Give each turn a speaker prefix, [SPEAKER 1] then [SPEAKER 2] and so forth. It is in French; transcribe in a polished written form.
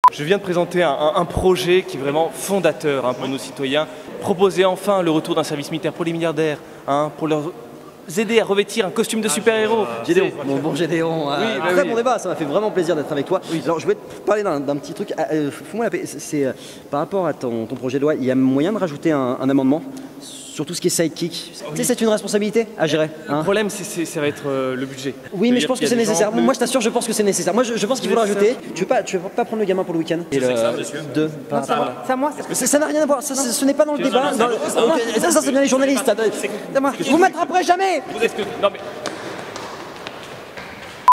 [SPEAKER 1] Je viens de présenter un projet qui est vraiment fondateur pour nos citoyens. Proposer enfin le retour d'un service militaire pour les milliardaires, pour leur aider à revêtir un costume de super-héros.
[SPEAKER 2] Gédéon, mon bon Gédéon, très bon débat, ça m'a fait vraiment plaisir d'être avec toi.
[SPEAKER 1] Oui.
[SPEAKER 2] Alors je voulais te parler d'un petit truc, fous-moi la paix, c'est par rapport à ton projet de loi, il y a moyen de rajouter un amendement sur tout ce qui est sidekick. Tu sais, c'est une responsabilité à gérer.
[SPEAKER 1] Le problème, ça va être le budget.
[SPEAKER 2] Oui, mais je pense que c'est nécessaire. Moi, je t'assure, je pense que c'est nécessaire. Moi, je pense qu'il faut le rajouter. Tu veux pas prendre le gamin pour le week-end?
[SPEAKER 3] C'est ça, monsieur.
[SPEAKER 2] Deux.
[SPEAKER 4] C'est à moi.
[SPEAKER 2] Ça n'a rien à voir. Ce n'est pas dans le débat. Ça, c'est bien les journalistes. Vous m'attraperez jamais.
[SPEAKER 1] Non mais